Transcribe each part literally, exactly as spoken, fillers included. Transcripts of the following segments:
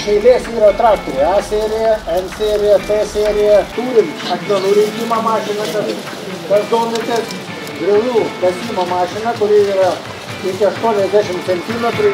eilės yra traktoriai, A serija, N serija, T serija. Turim akmenų rinkimo mašiną, kas domitės, griovių kasimo mašina, kuri yra iki aštuoniasdešimt centimetrų.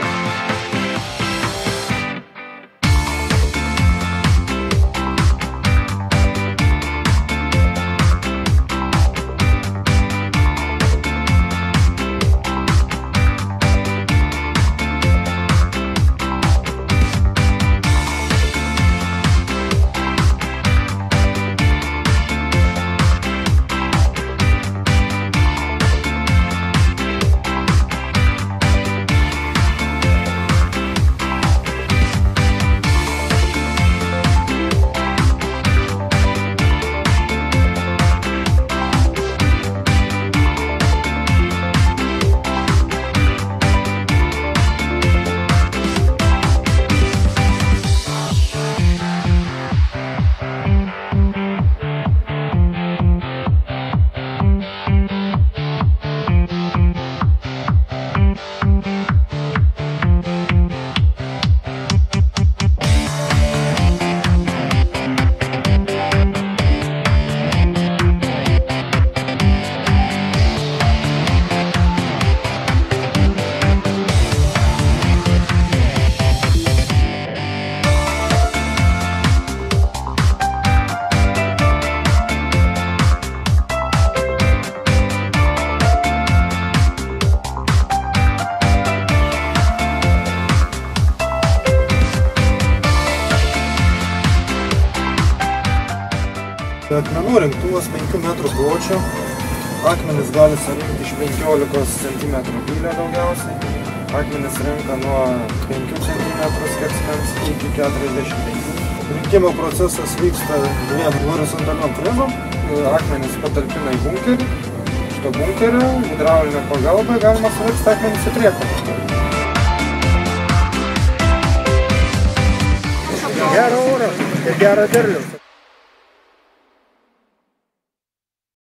Akmenų rinktuvas penkių metrų pločio. Akmenis gali surinkti iš penkiolikos centimetrų gylio daugiausiai. Akmenis renka nuo penkių centimetrų skersmens iki keturiasdešimt penkių. Rinkimo procesas vyksta dviem horizontaliom frezom. Akmenis patalpina į bunkerį. Šito bunkerio hidraulinė pagalba galima suversti akmenis į priekabą. Gerą orą ir gerą derlių.